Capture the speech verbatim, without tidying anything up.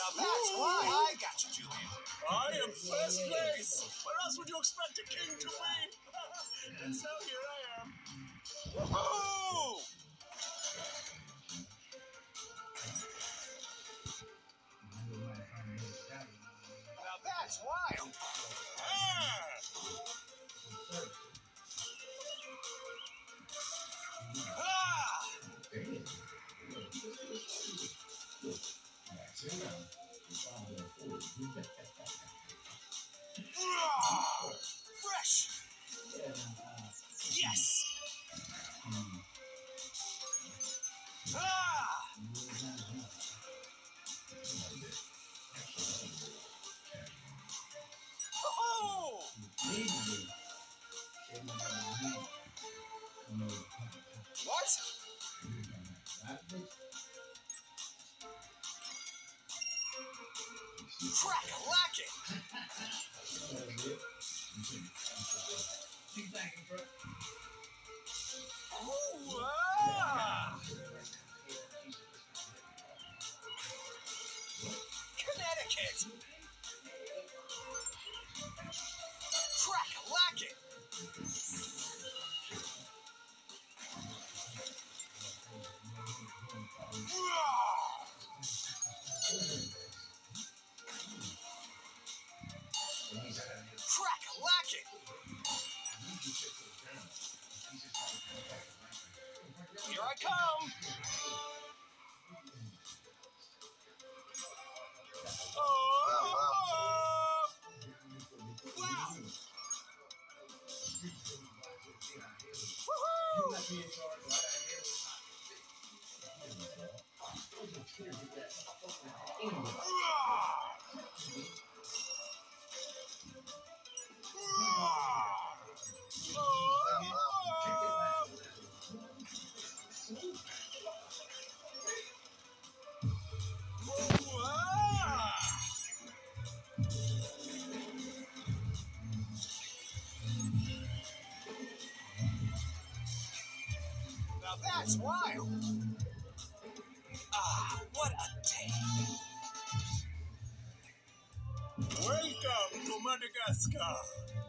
Now that's why I got you, Julian. I am first place. Where else would you expect a king to be? And so here I am. Woohoo! Now that's wild. Ah! Ah! Ah! Fresh. Yes. Ah! Oh! What? Crack-a-lackin'! Ooh, ah! Connecticut! Crack-a-lackin'! Crack-a-lackin'! Here I come! Oh! Wow! Woohoo! Now that's wild. Ah, what a day. Welcome to Madagascar.